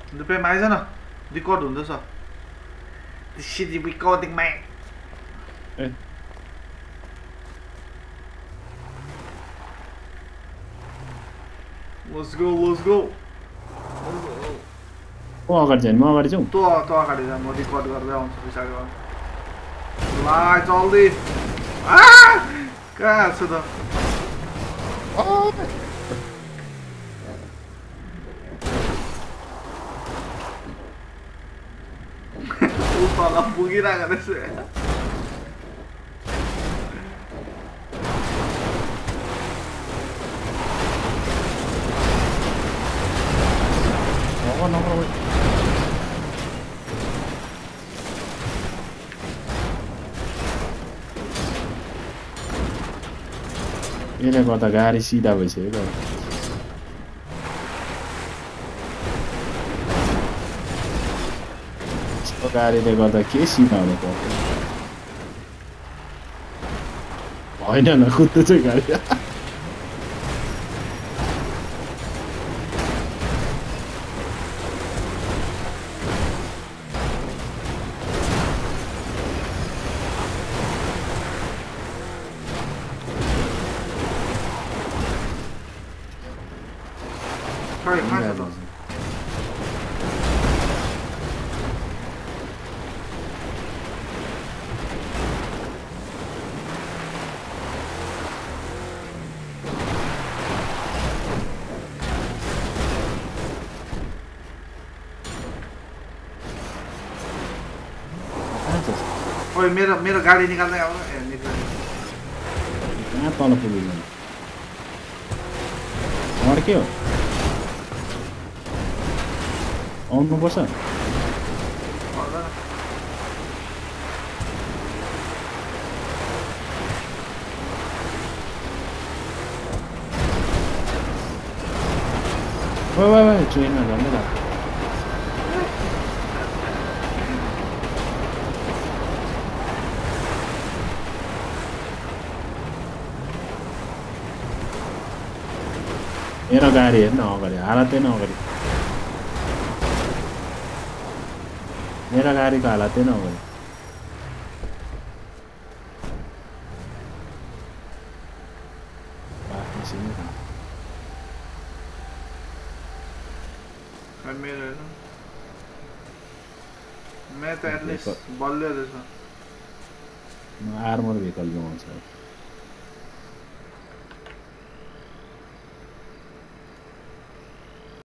रुपियाँमा आइज न रेकर्ड हुँदैछ दिस इज रेकर्डिङ माइ ए लेट्स गो म अगाडि जाने म अगाडि जाउँ तँ अगाडि जा म रेकर्ड गर्दै आउँछु पछाडि ला जल्दी कहाँ छु त ऊ तल पुगिरहेको रहेछ यसले गर्दा गाडी सिधा भइसक्यो यसको गाडीले गर्दा के सिधा हुनु पर्छ होइन न कुद्दैछ गाडी ओए मेरो गाडी निकाल्दै आऊ ए निकाल्नु कहाँ तल पुग्यो अड्क्यो आउनुपर्छ ट्रेनमा झन्डै लाग्छ मेरो गाडी हेर्न अगाडि हालतै न अगाडि मेरो गाडीको हालतै न अगाडि मेरो मैं त एटलिस्ट बलियो रहेछ आर्मर भेहिकल बनाउँछ